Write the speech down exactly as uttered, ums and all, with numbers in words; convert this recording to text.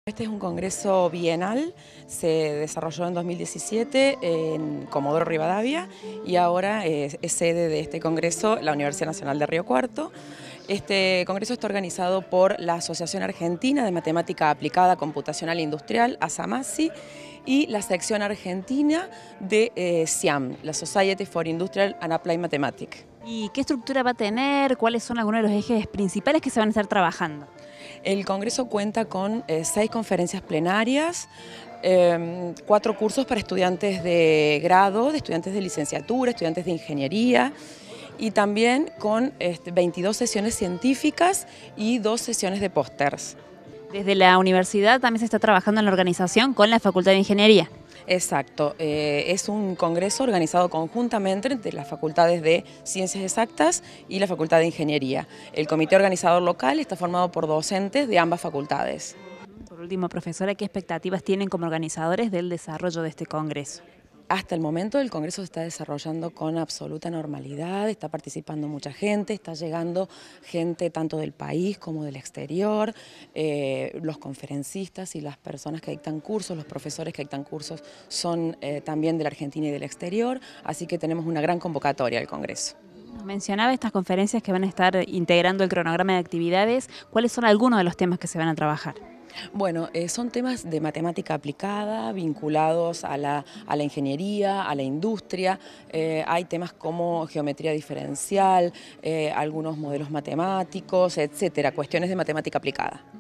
Este es un congreso bienal, se desarrolló en dos mil diecisiete en Comodoro Rivadavia y ahora es, es sede de este congreso la Universidad Nacional de Río Cuarto. Este congreso está organizado por la Asociación Argentina de Matemática Aplicada Computacional e Industrial, ASAMASI, y la sección argentina de eh, SIAM, la Society for Industrial and Applied Mathematics. ¿Y qué estructura va a tener? ¿Cuáles son algunos de los ejes principales que se van a estar trabajando? El Congreso cuenta con eh, seis conferencias plenarias, eh, cuatro cursos para estudiantes de grado, de estudiantes de licenciatura, estudiantes de ingeniería, y también con este, veintidós sesiones científicas y dos sesiones de pósters. Desde la universidad también se está trabajando en la organización con la Facultad de Ingeniería. Exacto, eh, es un congreso organizado conjuntamente entre las facultades de Ciencias Exactas y la Facultad de Ingeniería. El comité organizador local está formado por docentes de ambas facultades. Por último, profesora, ¿qué expectativas tienen como organizadores del desarrollo de este congreso? Hasta el momento el congreso se está desarrollando con absoluta normalidad, está participando mucha gente, está llegando gente tanto del país como del exterior, eh, los conferencistas y las personas que dictan cursos, los profesores que dictan cursos son eh, también de la Argentina y del exterior, así que tenemos una gran convocatoria al congreso. Mencionaba estas conferencias que van a estar integrando el cronograma de actividades. ¿Cuáles son algunos de los temas que se van a trabajar? Bueno, eh, son temas de matemática aplicada, vinculados a la, a la ingeniería, a la industria. Eh, hay temas como geometría diferencial, eh, algunos modelos matemáticos, etcétera, cuestiones de matemática aplicada.